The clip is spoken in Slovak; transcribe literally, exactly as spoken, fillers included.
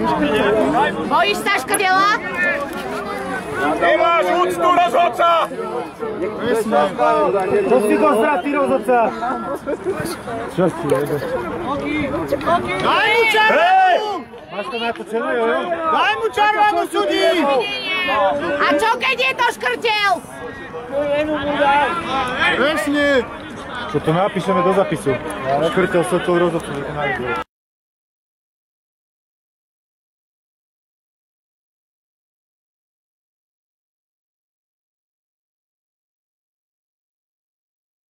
Bojíš sa, škrdela? Nemáš úctu, rozhodca! To si go zratý, rozhodca! Čo si jebe? Daj mu červenú! Máš to na to červenú, jo? Daj mu červenú, sudí! A čo keď je to škrtel? Presne! Čo to napíšeme do zapisu. Škrtel sa to rozhodcu.